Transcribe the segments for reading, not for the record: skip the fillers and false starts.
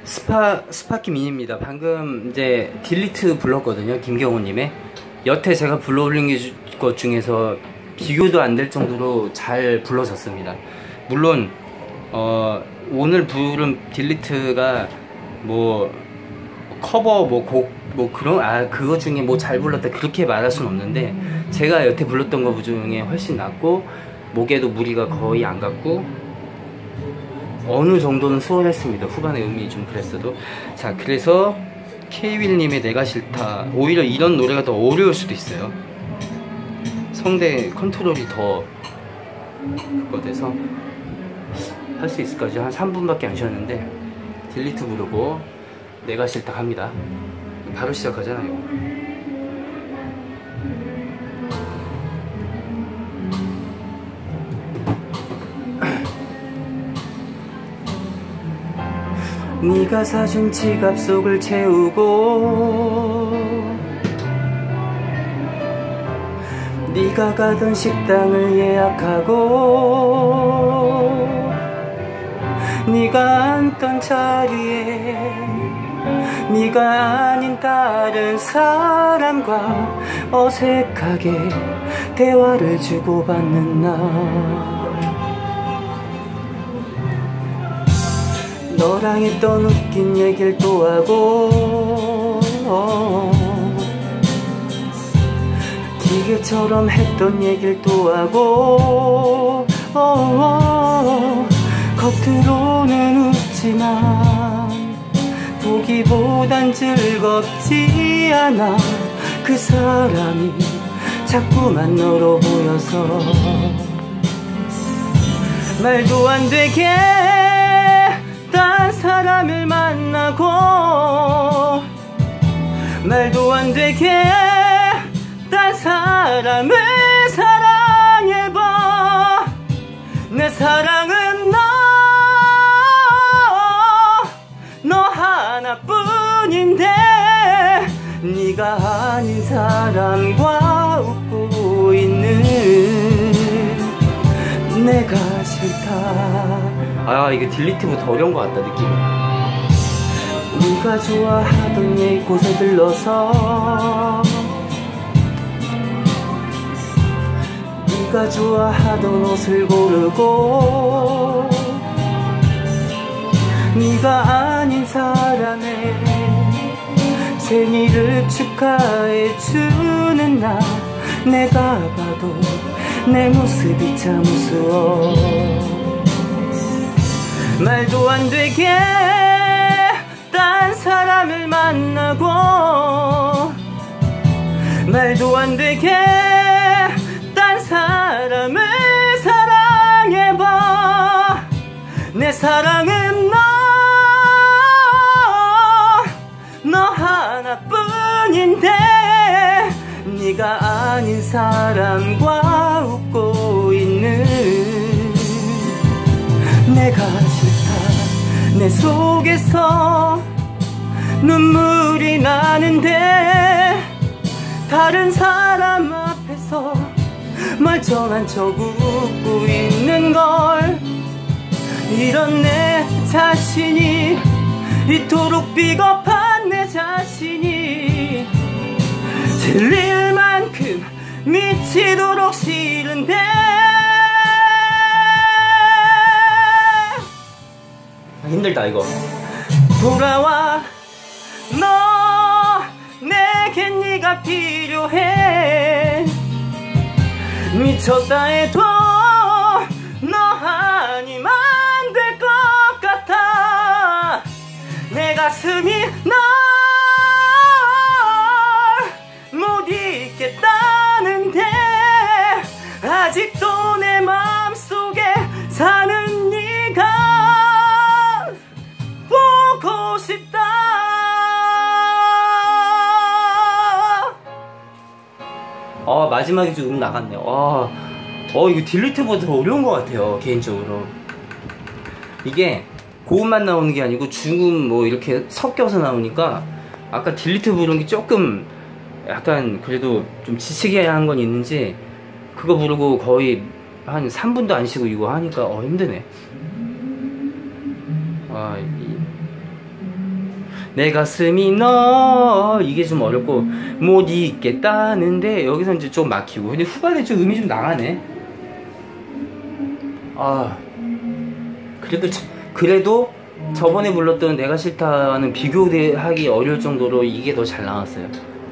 스파키민입니다. 방금 이제 딜리트 불렀거든요. 김경호님의. 여태 제가 불러 올린 것 중에서 비교도 안 될 정도로 잘 불러졌습니다. 물론 오늘 부른 딜리트가 뭐 커버 뭐 곡 뭐 그런 그거 중에 뭐 잘 불렀다 그렇게 말할 순 없는데, 제가 여태 불렀던 거 중에 훨씬 낫고 목에도 무리가 거의 안 갔고 어느 정도는 수월했습니다. 후반에 음이 좀 그랬어도. 자, 그래서 케이윌님의 내가 싫다, 오히려 이런 노래가 더 어려울 수도 있어요. 성대 컨트롤이 더 그거 돼서 할 수 있을까? 한 3분밖에 안 쉬었는데 딜리트 부르고 내가 싫다 합니다. 바로 시작하잖아요. 네가 사준 지갑 속을 채우고 네가 가던 식당을 예약하고 네가 앉던 자리에 네가 아닌 다른 사람과 어색하게 대화를 주고받는 날, 너랑 했던 웃긴 얘기를 또 하고 기계처럼 했던 얘기를 또 하고 겉으로는 웃지만 보기보단 즐겁지 않아. 그 사람이 자꾸만 너로 보여서 말도 안 되게 딴 사람을 만나고 말도 안 되게 딴 사람을 사랑해봐. 내 사랑은 너 하나뿐인데 네가 아닌 사람과 웃고 있는 내가 싫다. 이게 딜리트보다 더 어려운 것 같다, 느낌이. 네가 좋아하던 곳에 들러서 네가 좋아하던 옷을 고르고 네가 아닌 사람의 생일을 축하해주는 날, 내가 봐도 내 모습이 참 우스워. 말도 안 되게 딴 사람을 만나고 말도 안 되게 딴 사람을 사랑해봐. 내 사랑은 너 하나뿐인데 네가 아닌 사람과 웃고 있는 내가 싫다. 내 속에서 눈물이 나는데 다른 사람 앞에서 멀쩡한 척 웃고 있는 걸, 이런 내 자신이 이토록 비겁한 내 자신이 질릴 만큼 미치도록 싫은데 힘들다 이거. 돌아와 너, 내겐 네가 필요해. 미쳤다 해도 너 아니면 안 될 것 같아. 내 가슴이 널 못 잊겠다는데 아직도 내 마음속에 사는 네가 보고 싶다. 마지막에 좀 나갔네요. 이거 딜리트보다 더 어려운 것 같아요, 개인적으로. 이게 고음만 나오는 게 아니고 중음 뭐 이렇게 섞여서 나오니까 아까 딜리트 부른 게 조금 약간 그래도 좀 지치게 한 건 있는지, 그거 부르고 거의 한 3분도 안 쉬고 이거 하니까 힘드네. 내 가슴이 너 이게 좀 어렵고 못 잊겠다는데 여기서 이제 좀 막히고 근데 후반에 좀 음이 좀 나가네. 아 그래도 저번에 불렀던 내가 싫다는 비교하기 어려울 정도로 이게 더 잘 나왔어요.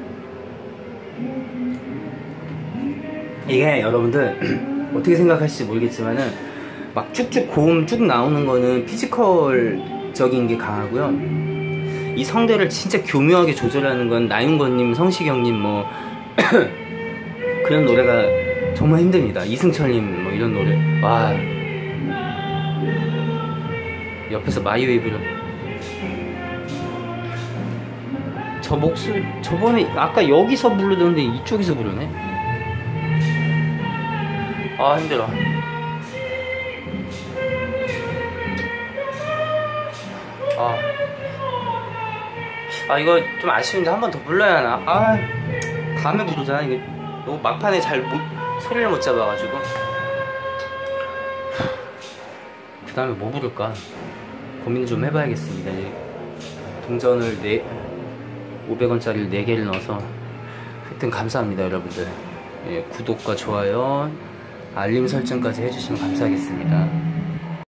이게 여러분들 어떻게 생각하실지 모르겠지만은 막 쭉쭉 고음 쭉 나오는 거는 피지컬적인 게 강하고요. 이 성대를 진짜 교묘하게 조절하는 건 나윤건님, 성시경님 뭐 그런 노래가 정말 힘듭니다. 이승철님 뭐 이런 노래 와 옆에서 마이웨이브를 저 목소리 저번에 아까 여기서 부르던데 이쪽에서 부르네. 아 힘들어. 이거 좀 아쉬운데 한 번 더 불러야 하나? 다음에 부르자. 이거 너무 막판에 소리를 못 잡아가지고. 그 다음에 뭐 부를까? 고민 좀 해봐야겠습니다. 동전을 500원짜리를 4개를 넣어서. 하여튼 감사합니다, 여러분들. 예, 구독과 좋아요, 알림 설정까지 해주시면 감사하겠습니다.